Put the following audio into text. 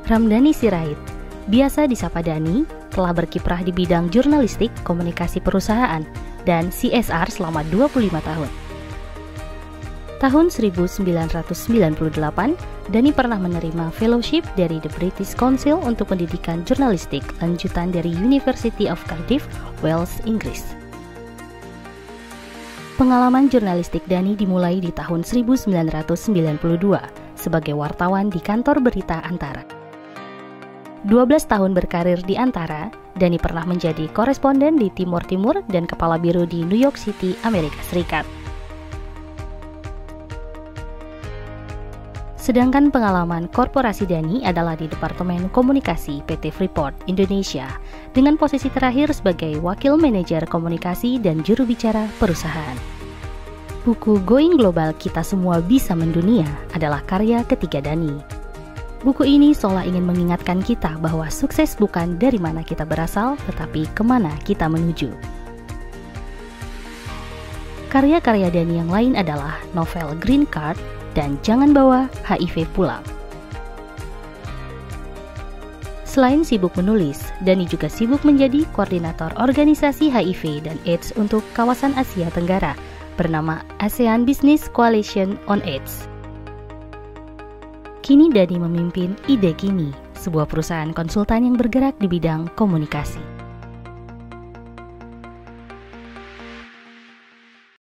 Ramdhani Sirait, biasa disapa Dhani, telah berkiprah di bidang jurnalistik, komunikasi perusahaan, dan CSR selama 25 tahun. Tahun 1998, Dhani pernah menerima fellowship dari The British Council untuk pendidikan jurnalistik lanjutan dari University of Cardiff, Wales, Inggris. Pengalaman jurnalistik Dhani dimulai di tahun 1992 sebagai wartawan di kantor berita Antara. 12 tahun berkarir di Antara, Dhani pernah menjadi koresponden di Timur Timur dan kepala biro di New York City, Amerika Serikat. Sedangkan pengalaman korporasi Dhani adalah di Departemen Komunikasi PT Freeport Indonesia dengan posisi terakhir sebagai Wakil Manajer Komunikasi dan Juru Bicara Perusahaan. Buku Going Global Kita Semua Bisa Mendunia adalah karya ketiga Dhani. Buku ini seolah ingin mengingatkan kita bahwa sukses bukan dari mana kita berasal, tetapi kemana kita menuju. Karya-karya Dhani yang lain adalah novel Green Card dan Jangan Bawa HIV Pulang. Selain sibuk menulis, Dhani juga sibuk menjadi koordinator organisasi HIV dan AIDS untuk kawasan Asia Tenggara bernama ASEAN Business Coalition on AIDS. Kini Dhani memimpin Ide Kini, sebuah perusahaan konsultan yang bergerak di bidang komunikasi.